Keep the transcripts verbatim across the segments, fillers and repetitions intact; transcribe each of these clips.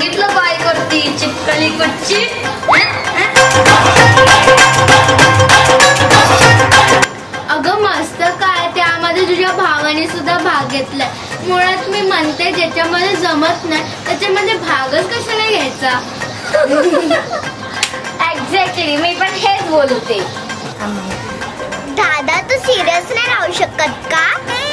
बघितलं काय करती चिपकली कुच्ची. अगं मस्त काय त्यामध्ये तुझ्या भावाने सुद्धा भाग घेतलाय. मुळात मी म्हणते ज्याच्यामध्ये जमत नाही त्याच्यामध्ये भागच कशाला घ्यायचा. एक्झॅक्टली मी पण हेच बोलते. दादा तू सिरियस नाही राहू शकत का?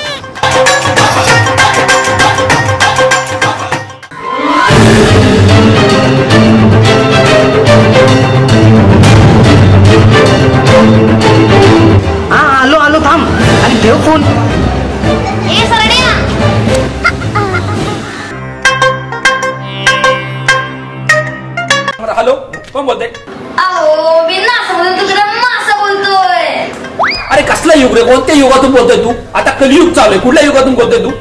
हा आलो आलो थांब आणि ठेव फोन. ए सरड्या हॅलो कोण बोलतोय? अहो मी ना असं बोलतो तुला असं बोलतोय. अरे कसला युग रे? कोणत्या युगातून बोलतोय तू? आता कलियुग चालू आहे. कुठल्या युगातून बोलतोय तू?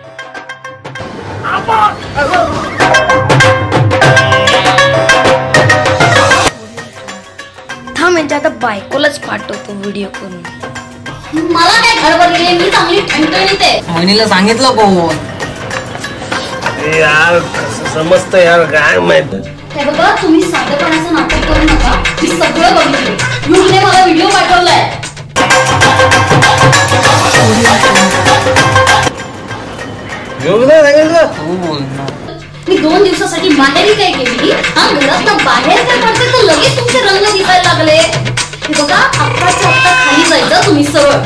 थांब म्हणजे आता बायकोलाच पाठवतो व्हिडिओ करून. मला काय घरवर गेले मी चांगली ठणठणीत आहे. वहिनीला सांगितलं कोण? यार कसं समजतं यार काय माहित. हे बघा तुम्ही साधेपणाचं नाटक करू नका. मी सगळं बघितलं. युगने मला व्हिडिओ पाठवलाय. तू बोल ना. मी दोन दिवसासाठी माहेरी काय केली हा घरात ना बाहेर काय पडते तर लगेच तुमचे रंग दिसायला लागले. हे बघा आत्ताच्या आत्ता खाली जायचं तुम्ही सरळ.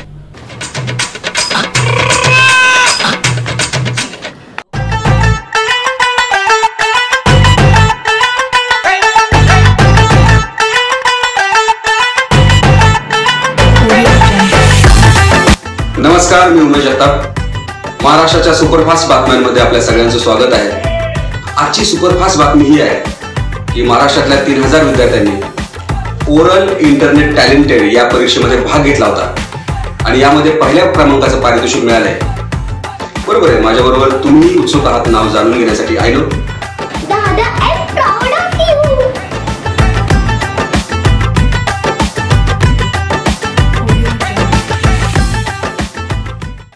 नमस्कार, मी उमेश जगताप. महाराष्ट्राच्या सुपरफास्ट बातम्यांमध्ये आपल्या सगळ्यांचं स्वागत आहे. आजची सुपरफास्ट बातमी ही आहे की महाराष्ट्रातल्या तीन हजार विद्यार्थ्यांनी ओरल इंटरनेट टॅलेंटेड या परीक्षेमध्ये भाग घेतला होता आणि यामध्ये पहिल्या क्रमांकाचं पारितोषिक मिळालंय. बरोबर आहे, माझ्याबरोबर तुम्ही उत्सुक आहात नाव जाणून घेण्यासाठी. I know